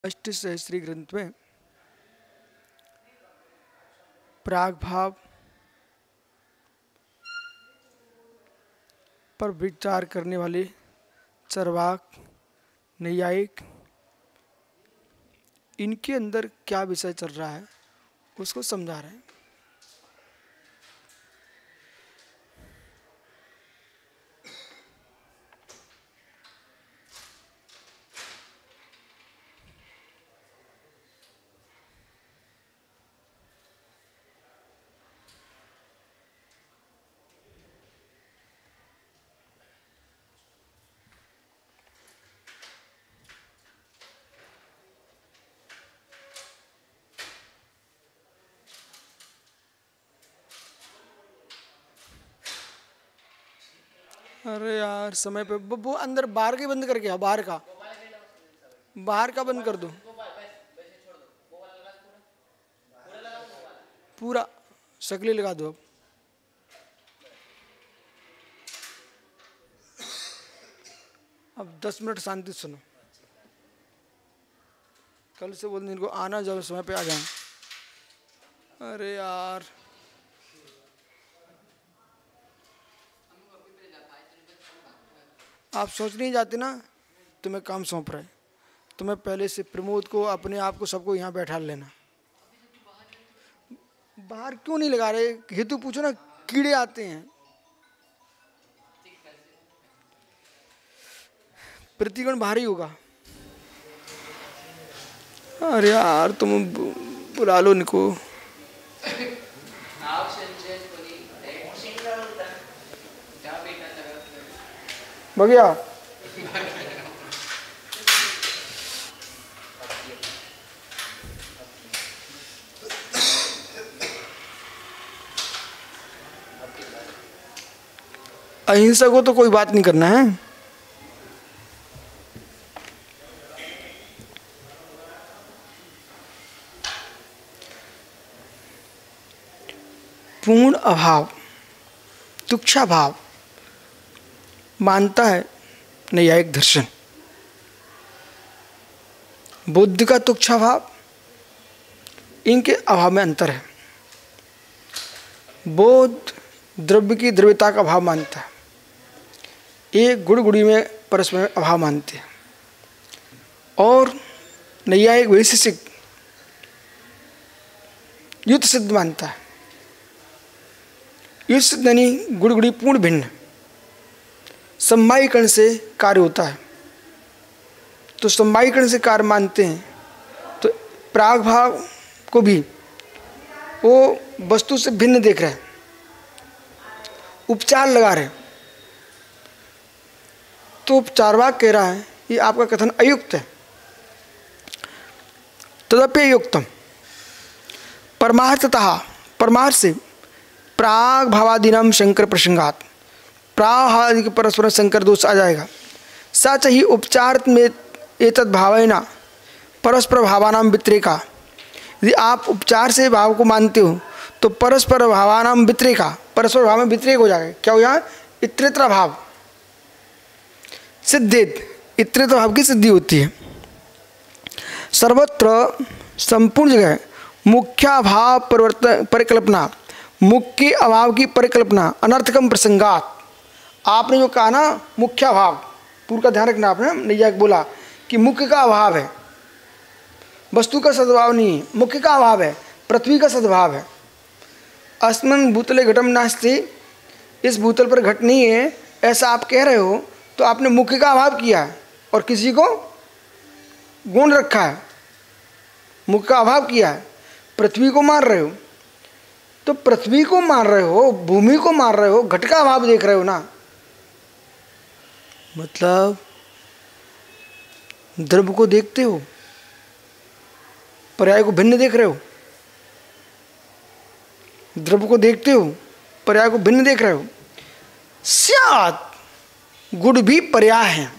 अष्टसहस्री ग्रंथ में प्राग भाव पर विचार करने वाले चरवाक नैयायिक इनके अंदर क्या विषय चल रहा है उसको समझा रहे हैं। अरे यार समय पे वो अंदर बाहर के बंद करके आओ, बाहर का बंद कर दो पूरा शक्ली लगा दो। अब 10 मिनट शांति सुनो। कल से बोल इनको आना जाओ समय पे आ जाए। अरे यार आप सोच नहीं जाते ना, तुम्हें काम सौंप रहे, तुम्हें पहले से प्रमोद को अपने आप को सबको यहाँ बैठा लेना। बाहर क्यों नहीं लगा रहे हेतु पूछो ना, कीड़े आते हैं। प्रतिगण भारी होगा। अरे यार तुम बुला लो इनको। भैया अहिंसा को तो कोई बात नहीं करना है। पूर्ण अभाव तुच्छा भाव मानता है नैयायिक दर्शन। बुद्ध का तुच्छा भाव, इनके अभाव में अंतर है। बोध द्रव्य की द्रव्यता का अभाव मानता है, एक गुण गुड़ी में परस्पर अभाव मानते हैं। और नैयायिक वैशेषिक युक्त सिद्ध मानता है। युक्त सिद्ध यानी गुण गुड़ी पूर्ण भिन्न समवायीकरण से कार्य होता है। तो समवायीकरण से कार्य मानते हैं। तो प्राग भाव को भी वो वस्तु से भिन्न देख रहे हैं, उपचार लगा रहे हैं। तो चार्वाक कह रहा है ये आपका कथन अयुक्त है। तदप्य युक्तम परमार्थतः परमार्थ से प्राग भावादीनाम शंकर प्रसंगात प्राहादि के परस्पर संकर दोष आ जाएगा। सच ही उपचार में एतद भावेना परस्पर भावानाम व्यतिरेका। यदि आप उपचार से भाव को मानते हो तो परस्पर भावानाम व्यतिरेका, परस्पर भाव में व्यतिरेक हो जाएगा। क्या हो जाए? इतरेतर भाव सिद्धेत, इतरेतर भाव की सिद्धि होती है। सर्वत्र संपूर्ण जगह मुख्याभाव परिवर्तन परिकल्पना, मुख्य अभाव की परिकल्पना अनर्थकम प्रसंगात। आपने जो कहा ना मुख्य अभाव, पूर्व का ध्यान रखना। आपने नैयायिक बोला कि मुख्य का अभाव है, वस्तु का सद्भाव नहीं है, मुख्य का अभाव है, पृथ्वी का सद्भाव है। अस्मिन् भूतले घटम नास्ति, इस भूतल पर घट नहीं है, ऐसा आप कह रहे हो तो आपने मुख्य का अभाव किया है और किसी को गुण रखा है, मुख्य का अभाव किया है। पृथ्वी को मार रहे हो तो पृथ्वी को मार रहे हो, भूमि को मार रहे हो, घट का अभाव देख रहे हो ना। मतलब द्रव्य को देखते हो, पर्याय को भिन्न देख रहे हो। द्रव्य को देखते हो, पर्याय को भिन्न देख रहे हो। स्यात् गुण भी पर्याय है,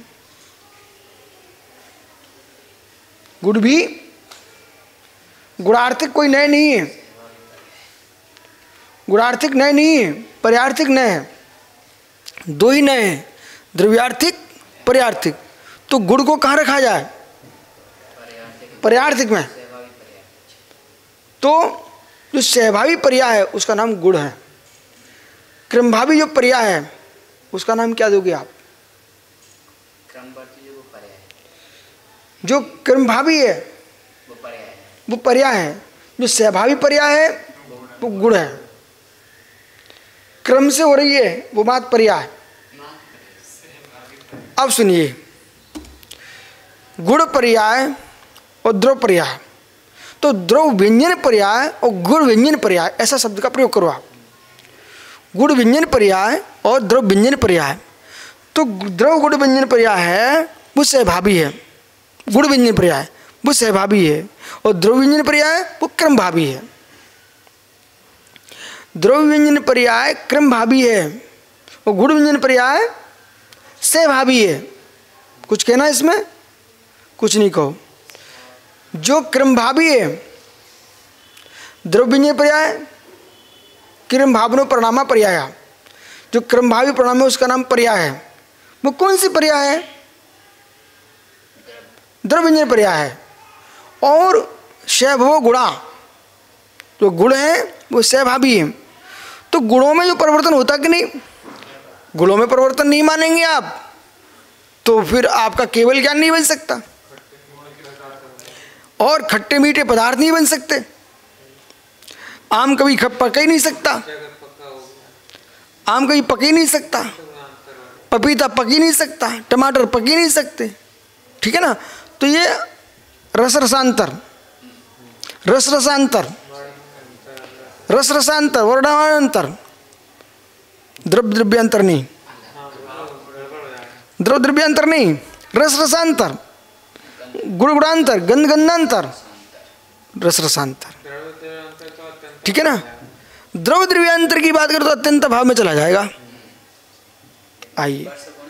गुण भी गुणार्थिक कोई नए नहीं है, गुणार्थिक नए नहीं है, पर्यार्थिक नए है। दो ही नए हैं, द्रव्यार्थिक पर्यार्थिक। तो गुण को कहाँ रखा जाए? पर्यायार्थिक में। तो जो सहभावी पर्याय है उसका नाम गुण है। क्रमभावी जो पर्याय है उसका नाम क्या दोगे आप? जो क्रमभावी है वो पर्याय है, जो सहभावी पर्याय है वो गुण है। क्रम से हो रही है वो बात पर्याय। अब सुनिए, गुण पर्याय और द्रव पर्याय। तो द्रव व्यंजन पर्याय और गुण व्यंजन पर्याय, ऐसा शब्द का प्रयोग करो आप। गुण व्यंजन पर्याय और द्रव व्यंजन पर्याय। तो द्रव गुण व्यंजन पर्याय है वो सहभावी है, गुण व्यंजन पर्याय वो सहभावी है, और द्रव व्यंजन पर्याय वो क्रमभावी है। द्रव व्यंजन पर्याय क्रमभावी है और गुण व्यंजन पर्याय सहभावी है। कुछ कहना इसमें? कुछ नहीं कहो। जो क्रमभावी है, द्रव व्यंजन पर्याय क्रम भावनो परिणामा पर्याय, जो क्रमभावी परिणाम है उसका नाम पर्याय है। वो कौन सी पर्याय है? द्रव व्यंजन पर्याय है। और सहभव गुणा, जो गुण है वो सहभावी है। तो गुणों में जो परिवर्तन होता कि नहीं? गुणों में परिवर्तन नहीं मानेंगे आप तो फिर आपका केवल ज्ञान नहीं बन सकता, और खट्टे मीठे पदार्थ नहीं बन सकते। आम कभी पक ही नहीं सकता, आम कभी पक ही नहीं सकता, पपीता पक ही नहीं सकता, टमाटर पक ही नहीं सकते, ठीक है ना। तो ये रस रसांतर, रस रसांतर, रस रसांतर, वर्णांतर, द्रव द्रव्यांतर नहीं, द्रव द्रव्यांतर नहीं, रस रसांतर, गुण गुणांतर, गंध गंधांतर, रस रसांतर, ठीक है ना। द्रव द्रव्यांतर की बात करें तो अत्यंत भाव में चला जाएगा। आइए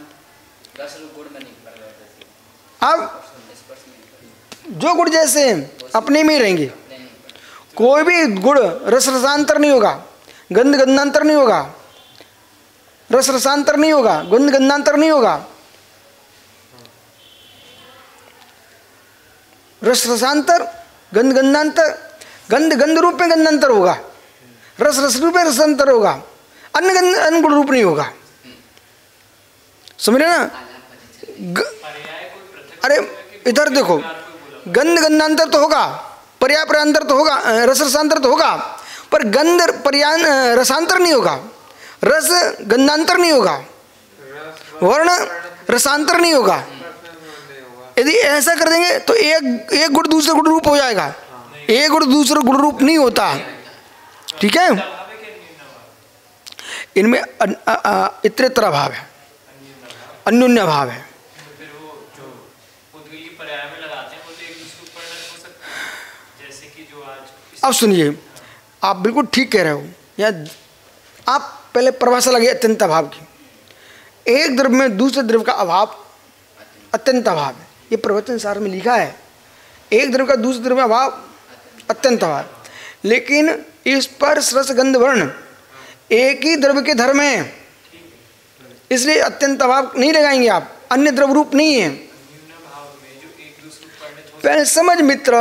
अब जो गुण जैसे अपने में ही रहेंगे, कोई भी गुण रस रसांतर नहीं होगा, गंध गंधांतर नहीं होगा, रस रसांतर नहीं होगा, गंध गंधांतर नहीं होगा। रस रसांतर, गंध गंधांतर, गंध गंध रूप में गंधांतर होगा, रस रस रूप में रसांतर होगा, अन्य गंध अन्य गुण रूप नहीं होगा। समझ रहे ना? अरे इधर देखो, गंध गंधांतर तो होगा, पर्याय पर्यांतर तो होगा, रस रसांतर तो होगा, पर गंध पर्याय रसांतर नहीं होगा, रस गंधांतर नहीं होगा, वर्ण रसांतर नहीं होगा। यदि ऐसा कर देंगे तो एक गुण दूसरे गुण रूप हो जाएगा, एक गुण दूसरे गुण रूप नहीं होता, ठीक है। इनमें इतरेतर भाव है, अन्योन्य भाव है। अब सुनिए, आप बिल्कुल ठीक कह रहे हो। या आप पहले परिभाषा लगे अत्यंत अभाव की। एक द्रव्य में दूसरे द्रव्य का अभाव अत्यंत अभाव है, ये प्रवचन सार में लिखा है। एक द्रव्य का दूसरे द्रव्य में अभाव अत्यंत अभाव। लेकिन स्पर्श रस गंध वर्ण एक ही द्रव्य के धर्म है, इसलिए अत्यंत अभाव नहीं लगाएंगे आप, अन्य द्रव्य रूप नहीं है। पहले समझ मित्र,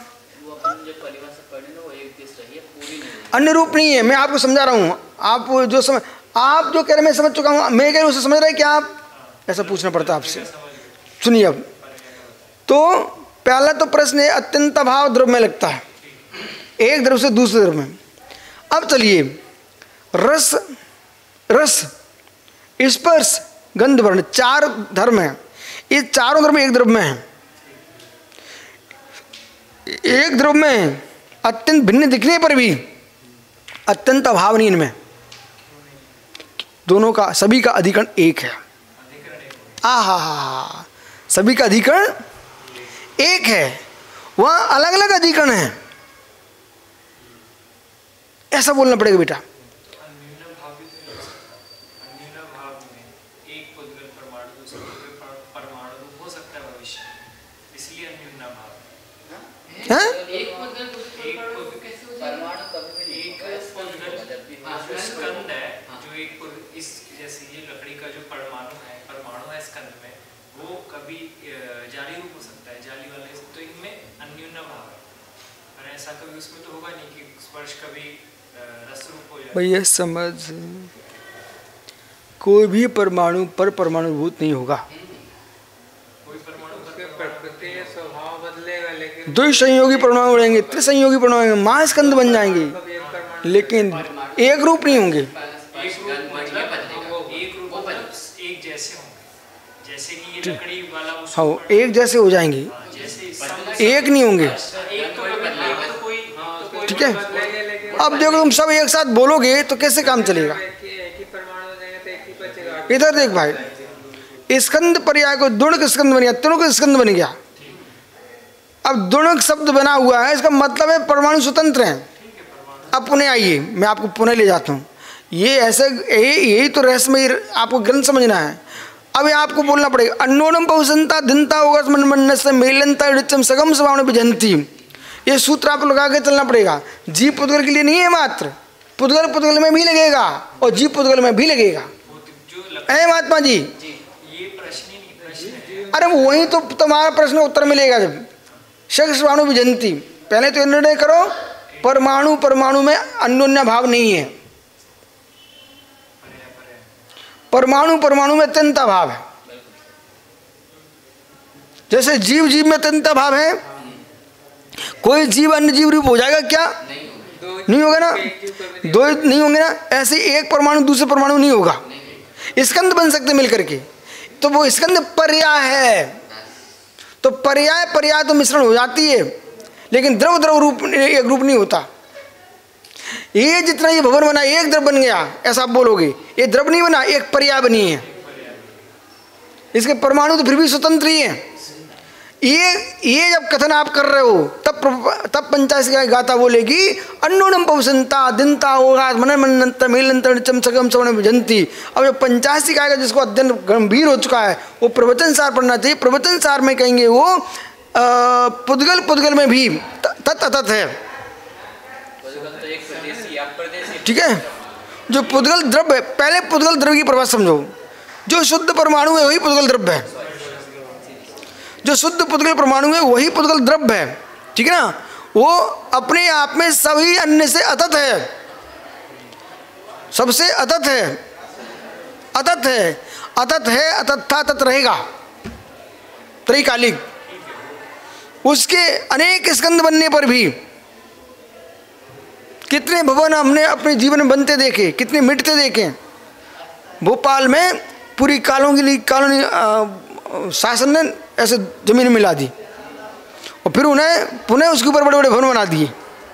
अन्य रूप नहीं है। मैं आपको समझा रहा हूँ, आप जो कह रहे हैं मैं समझ चुका हूँ, मैं कह रहा हूँ उसे समझ रहे हैं क्या आप? ऐसा पूछना पड़ता आपसे। सुनिए, अब तो पहला तो प्रश्न है अत्यंत अभाव द्रव्य में लगता है, एक द्रव्य से दूसरे द्रव्य में। अब चलिए, रस रस स्पर्श गंध वर्ण चार धर्म है, ये चारों धर्म एक द्रव्य में है। एक द्रव्य में अत्यंत भिन्न दिखने पर भी अत्यंत अभाव नहीं इनमें, दोनों का सभी का अधिकरण एक है। आहा, सभी का अधिकरण एक है, वहां अलग अलग अधिकरण है, ऐसा बोलना पड़ेगा बेटा। जाली रूप हो सकता है, जाली वाले, तो इनमें अन्योन्य ऐसा कभी उसमें तो होगा नहीं कि स्पर्श कभी रस रूप हो जाए। भैया समझ, कोई भी परमाणु पर परमाणुभूत नहीं होगा। कोई परमाणु प्रकृति स्वभाव बदलेगा, लेकिन दो संयोगी परमाणु बढ़ेंगे, त्रिसंयोगी परमाणु महास्कंद बन जाएंगे, लेकिन एक रूप नहीं होंगे। एक जैसे होंगे, जैसे कि ये लकड़ी वाला हाँ, एक जैसे हो जाएंगे, एक नहीं होंगे। ठीक है, अब देखो तुम सब एक साथ बोलोगे तो कैसे काम चलेगा। इधर देख भाई, स्कंद पर्याय को दुणक स्कंद बन गया, तुणक स्कंद बन गया। अब दुणक शब्द बना हुआ है, इसका मतलब है परमाणु स्वतंत्र हैं। अब पुनः आइए, मैं आपको पुनः ले जाता हूँ। ये ऐसे यही तो रहस्यमय आपको ग्रंथ समझना है। अब आपको बोलना पड़ेगा, अन्नोनम बहुसंता दिनता होगा मन से मेलनता ऋचम सगम सभावना विजंती। ये सूत्र आप लगा के चलना पड़ेगा। जीव पुद्गल के लिए नहीं है मात्र, पुद्गल पुद्गल में भी लगेगा और जीव पुद्गल में भी लगेगा। ऐ महात्मा जी, ये प्रश्न ही नहीं, प्रश्न है। अरे वही तो तुम्हारा प्रश्न उत्तर मिलेगा जब सगम सभावना विजंती। पहले तो निर्णय करो, परमाणु परमाणु में अन्योन्य भाव नहीं है, परमाणु परमाणु में अत्यंता भाव है। जैसे जीव जीव में अत्यंता भाव है, कोई जीव अन्य जीव रूप हो जाएगा क्या? नहीं होगा ना, दो नहीं होंगे ना। ऐसे एक परमाणु दूसरे परमाणु नहीं होगा। स्कंद बन सकते मिलकर के, तो वो स्कंद पर्याय है। तो पर्याय पर्याय तो मिश्रण हो जाती है, लेकिन द्रव द्रव रूप एक रूप नहीं होता। ये जितना ये भवन बना एक द्रव बन गया ऐसा आप बोलोगे, ये द्रव नहीं बना, एक पर्याय बनी है। इसके परमाणु तो फिर भी स्वतंत्र ही है। ये जब कथन आप कर रहे हो तब पंचायत की गाथा बोलेगी, अन्नोनम पवसंता दिनता होगा मन मनंत मेलंतर चमसगम सवर्ण विजंती। अब जब पंचायत गायेगा, जिसको अध्ययन गंभीर हो चुका है, वो प्रवचन सार पढ़ना चाहिए। प्रवचन सार में कहेंगे वो पुद्गल पुद्गल में भी तत् अतत् है। ठीक है, जो पुद्गल द्रव्य है, पहले पुद्गल द्रव्य की प्रभाव समझो। जो शुद्ध परमाणु है वही पुद्गल द्रव्य है, जो शुद्ध पुद्गल परमाणु है वही पुद्गल द्रव्य है। ठीक है ना, वो अपने आप में सभी अन्य से अतत है, सबसे अतत है, अतत है, अतत है, अतत था, अतत रहेगा, त्रैकालिक। उसके अनेक स्कंद बनने पर भी कितने भवन हमने अपने जीवन में बनते देखे, कितने मिटते देखे। भोपाल में पूरी कॉलोनी शासन ने ऐसे जमीन मिला दी और फिर उन्हें पुनः उसके ऊपर बड़े बड़े भवन बना दिए।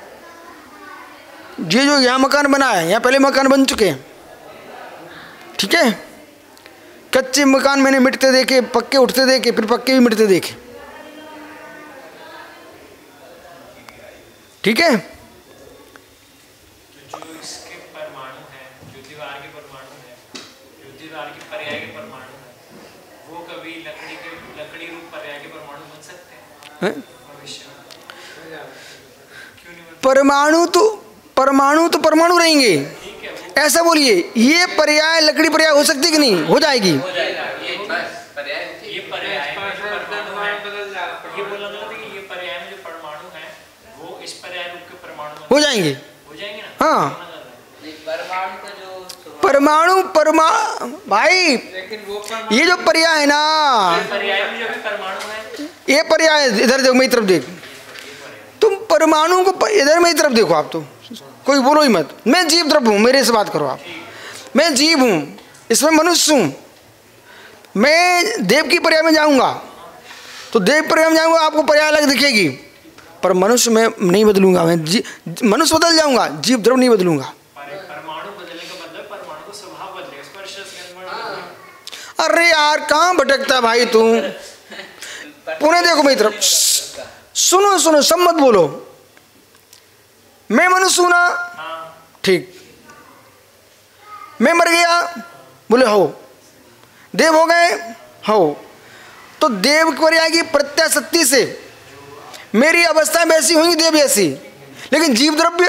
ये जो यहाँ मकान बना है, यहाँ पहले मकान बन चुके हैं। ठीक है, कच्चे मकान मैंने मिटते देखे, पक्के उठते देखे, फिर पक्के भी मिटते देखे। ठीक है, जो इसके परमाणु हैं, जो दीवार के परमाणु हैं, जो दीवार के पर्याय के परमाणु हैं, वो कभी लकड़ी रूप पर्याय के परमाणु बन सकते हैं भविष्य में? क्यों नहीं बनते? परमाणु तो परमाणु रहेंगे। ऐसा बोलिए, ये पर्याय लकड़ी पर्याय हो सकती कि नहीं? हो जाएगी। ये पर्याय में जो परमाणु है, ये बोलना गलत है कि ये पर्याय में जो परमाणु है वो इस पर्याय रूप के परमाणु हो जाएंगे ना। हाँ, परमाणु भाई, ये जो पर्याय है ना, पर्याय में जो भी परमाणु है, ये पर्याय इधर देखो, मेरी तरफ देख। तुम परमाणु को इधर मेरी तरफ देखो, आप तो कोई बोलो ही मत। मैं जीव द्रव्य हूँ, मेरे से बात करो आप। मैं जीव हूँ, इसमें मनुष्य हूँ। मैं देव की पर्याय में जाऊँगा तो देव पर्याय में जाऊँगा, आपको पर्याय अलग दिखेगी, पर मनुष्य में नहीं बदलूंगा। मैं मनुष्य बदल जाऊँगा, जीव द्रव्य नहीं बदलूंगा। परमाणु बदलने का मतलब परमाणु का स्वभाव बदलेगा, स्पर्श। अरे यार, कहाँ भटकता भाई तू? पुनः देखो मेरी तरफ, सुनो सुनो, सब मत बोलो। मैं मनुष्य हूं ना, ठीक। मैं मर गया, बोले हो। देव हो गए, हो। तो देव पर्याय की प्रत्याशक्ति से मेरी अवस्था वैसी हुई, देव ऐसी, लेकिन जीव द्रव्य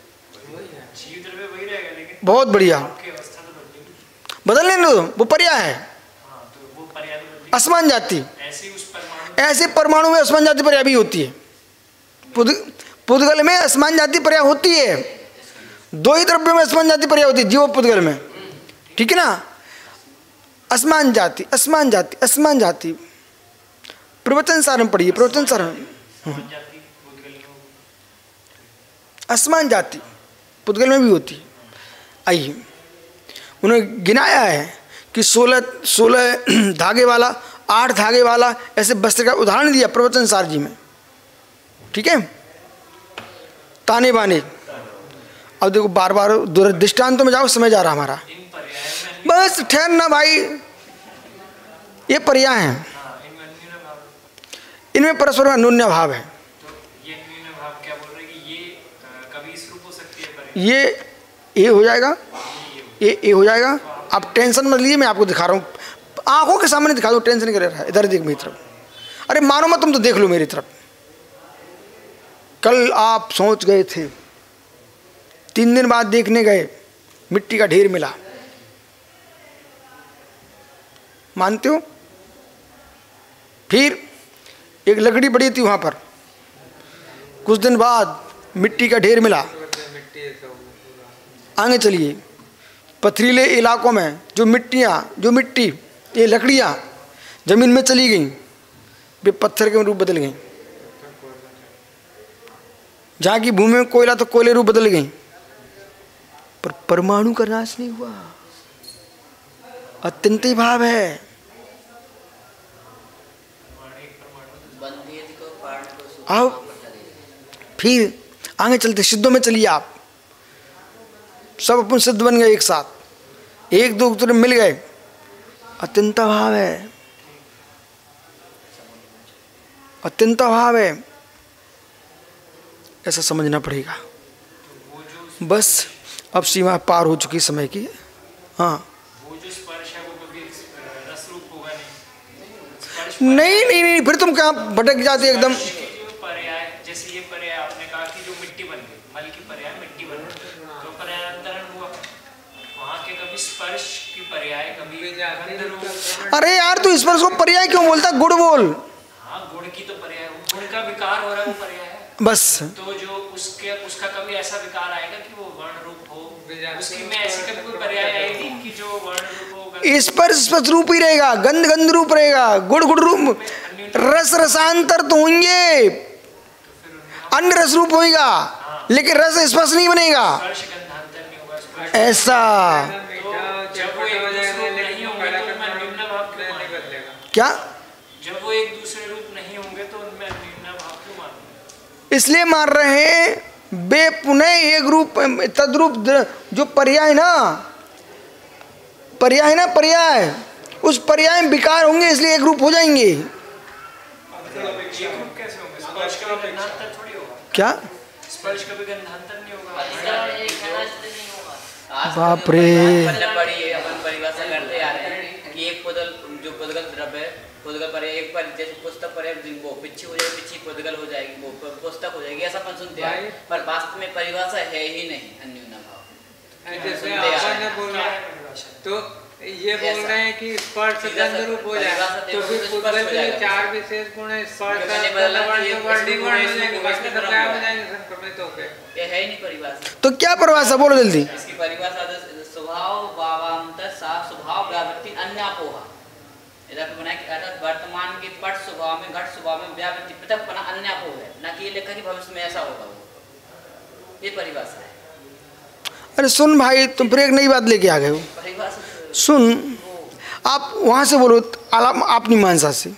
वही रहेगा, लेकिन बहुत बढ़िया। अवस्था तो बदलेगी, बदलने दो, वो पर्याय है। तो वो पर्याय तो बदलेगी। असमान जाति, ऐसे उस परमाणु, ऐसे परमाणु में असमान जाति पर्याय भी होती है। पुद्गल में असमान जाति पर्याय होती है, दो ही द्रव्यों में असमान जाति पर्याय होती है, जीव पुद्गल में, ठीक है ना। असमान जाति, असमान जाति, असमान जाति, प्रवचन सार में पढ़िए, प्रवचन सार में। असमान जाति पुद्गल में भी होती है। आइए, उन्होंने गिनाया है कि 16 धागे वाला, 8 धागे वाला, ऐसे वस्त्र का उदाहरण दिया प्रवचन सार जी में, ठीक है। ताने बाने, अब देखो बार बार दृष्टांतों में जाओ, समय जा रहा हमारा, बस ठहरना भाई। ये पर्याय हैं, इनमें परस्पर अन्योन्य भाव है। ये हो जाएगा, ये हो जाएगा। आप टेंशन मत लीजिए, मैं आपको दिखा रहा हूँ, आंखों के सामने दिखा दो, टेंशन नहीं कर रहा है। इधर देख मेरी तरफ, अरे मानो मत, तुम तो देख लो मेरी तरफ। कल आप सोच गए थे, 3 दिन बाद देखने गए, मिट्टी का ढेर मिला, मानते हो? फिर एक लकड़ी पड़ी थी वहां पर, कुछ दिन बाद मिट्टी का ढेर मिला। आगे चलिए, पथरीले इलाकों में जो मिट्टी, ये लकड़ियाँ जमीन में चली गई, वे पत्थर के रूप बदल गई। जहाँ की भूमि में कोयला, तो कोयले रूप बदल गई। पर परमाणु का नाश नहीं हुआ, अत्यंत ही भाव है। आओ फिर आगे चलते, सिद्धों में चलिए आप। सब अपन सिद्ध बन गए एक साथ, एक दो दूसरे मिल गए, अत्यंत भाव है, अत्यंत भाव है, ऐसा समझना पड़ेगा। बस अब सीमा पार हो चुकी समय की। हाँ, वो जो स्पर्श है वो कभी रस रूप होगा नहीं। नहीं, फिर तुम कहाँ भटक जाते एकदम। पर्याय, जैसे ये पर्याय आपने कहा कि जो मिट्टी बन गई, मल की पर्याय मिट्टी बन गई, तो पर्यायांतरण हुआ। वहाँ के कभी स्पर्श की पर्याय, कभी गंध रूप। अरे यार, तू स्पर्श को पर्याय क्यों बोलता? गुण बोल। हाँ, गुण की तो पर्याय, गुण का विकार हो रहा है, वो पर्याय है बस। तो जो उसका कभी ऐसा विकार आएगा कि वो वर्ण रूप हो, उसकी में ऐसी कभी कोई पर्याय आएगी कि जो वर्ण रूप हो। स्पर्श रूप ही रहेगा, गंध रूप रहेगा, गुण रूप, रस रसांतर तो होंगे, अन्य रस रूप होगा, लेकिन रस स्पर्श नहीं बनेगा। ऐसा जब वो एक दूसरे रूप नहीं होंगे तो उनमें निम्न भाव क्यों मानूं? क्या? जब वो एक दूसरे रूप नहीं होंगे तो उनमें निम्न भाव क्यों मानूं? इसलिए मान रहे हैं बे पुनः एक रूप तद्रूप, जो पर्याय ना, पर्याय, उस पर्याय में विकार होंगे, इसलिए एक रूप हो जाएंगे। एक रूप कैसे होंगे? स्पर्श का भी गंधांतर थोड़ी होगा। क्या? स्पर्श का भी गंधांतर नहीं होगा। बाप रे, अपन परिभाषा करते आ रहे हैं कि एक जो पुद्गल द्रव्य है, पुद्गल पर एक पर जैसे पुस्तक पर वो पिछी हो जाएगी, पिछी पुद्गल हो जाएगी, वो पुस्तक हो जाएगी, ऐसा अपन सुनते हैं, पर वास्तव में परिभाषा है ही नहीं अन्योन्य भाव। जैसे आपने बोला तो ये बोल रहे हैं कि स्पर्श गंध रूप हो जाएगा, तो फिर पुद्गल के 4 विशेष गुण है, स्पर्श ये है ही नहीं परिभाषा। तो क्या परिभाषा बोलो जल्दी। इसकी परिभाषा स्वभाव भावांतर स्वभाव व्यावृत्ति अन्यापोहा, वर्तमान के पट स्वभाव में, घट स्वभाव में व्यावृत्ति पृथकपना अन्यापोह है, न कि ये लिखा कि भविष्य में ऐसा होगा, वो ये परिभाषा है। अरे सुन भाई, तुम फिर एक नई बात लेके आ गए हो। सुन, आप वहां से बोलो, अपनी मानसा से।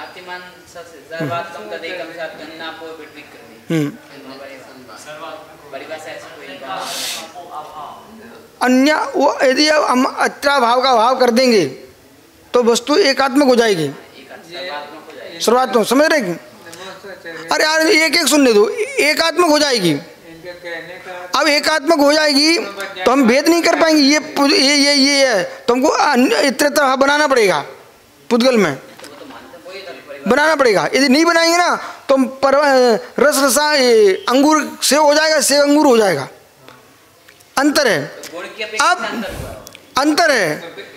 अन्य वो यदि हम अत्रा भाव का भाव कर देंगे तो वस्तु एकात्मक हो जाएगी, सर्वात्मक, समझ रहे? अरे यार एक सुनने दो, एकात्मक हो जाएगी। अब एकात्मक हो जाएगी तो हम भेद नहीं कर पाएंगे, ये है, तुमको इतरता बनाना पड़ेगा, पुद्गल में बनाना पड़ेगा। यदि नहीं बनाएंगे ना तो रस रसा अंगूर सेव हो जाएगा, सेव अंगूर हो जाएगा। अंतर है, अब अंतर है,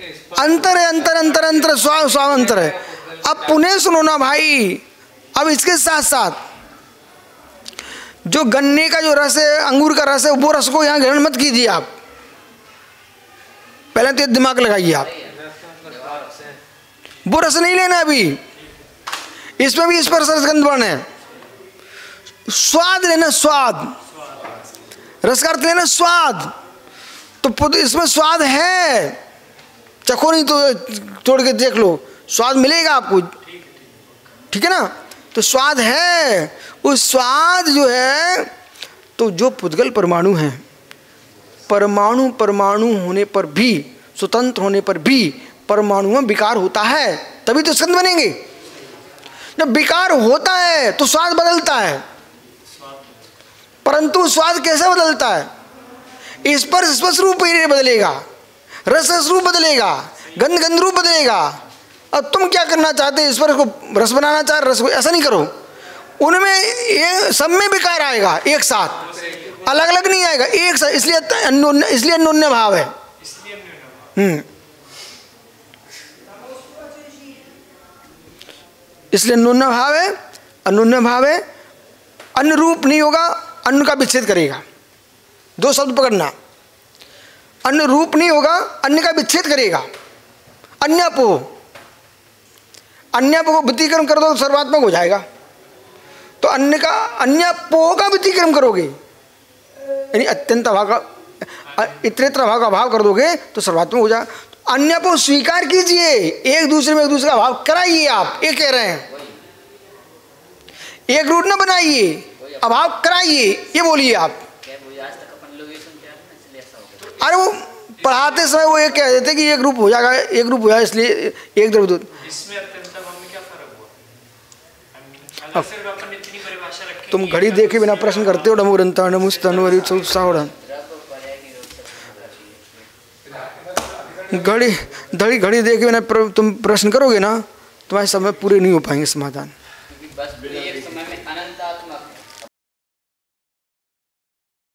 अंतर स्वाव अंतर है। अब पुनः सुनो ना भाई, अब इसके साथ साथ जो गन्ने का जो रस है, अंगूर का रस है, वो रस को यहाँ ग्रहण मत कीजिए आप। पहले तो ये दिमाग लगाइए आप, वो रस नहीं लेना अभी। इसमें भी स्पर्श रसगंध वर्ण है। स्वाद लेना, स्वाद, रस का अर्थ लेना स्वाद। तो इसमें स्वाद है, चखो नहीं तो तोड़ के देख लो, स्वाद मिलेगा आपको, ठीक है ना। तो स्वाद है, उस स्वाद जो है, तो जो पुद्गल परमाणु हैं, परमाणु परमाणु होने पर भी, स्वतंत्र होने पर भी परमाणु में विकार होता है, तभी तो स्कंद बनेंगे। जब विकार होता है तो स्वाद बदलता है, परंतु स्वाद कैसे बदलता है? स्पर्श स्पर्श रूप बदलेगा, रस रस रूप बदलेगा, गंध गंध रूप बदलेगा। अब तुम क्या करना चाहते हो? स्पर्श को रस बनाना चाह रहे, रस को ऐसा नहीं करो। उनमें ये सब में विकार आएगा एक साथ, अलग अलग नहीं आएगा, एक साथ। इसलिए अन्योन्य भाव है। इसलिए अन्योन्य भाव है, अन्योन्य भाव है। अन्य रूप नहीं होगा, अन्न का विच्छेद करेगा। दो शब्द पकड़ना, अन्य रूप नहीं होगा, अन्य का विच्छेद करेगा। अन्यपो, अन्यपो को व्यतिक्रम कर दो तो सर्वात्मक हो जाएगा। तो अन्य का, अन्यपो का व्यतिक्रम करोगे, यानी अत्यंत अभाव का, इतरेतर भाव का भाव कर दोगे तो सर्वात्मक हो जाए। अन्य को स्वीकार कीजिए, एक दूसरे में एक दूसरे का भाव कराइए। आप ये कह रहे हैं, एक रूट न बनाइए, अभाव कराइए, ये बोलिए आप। अरे वो पढ़ाते समय वो ये कह देते कि एक रूप हो जाएगा, एक रूप हो जाएगा, इसलिए एक द्रव्य। इसमें अत्यंत भाव में क्या फर्क हुआ? सिर्फ अपन इतनी परिभाषा रखी। तुम घड़ी देखे बिना प्रश्न करते हो। नमोरंता नमुस्तनु उत्साह, घड़ी देखे बिना तुम प्रश्न करोगे ना, तुम्हारे समय पूरे नहीं हो पाएंगे समाधान। बस एक समय में अनंतात्मक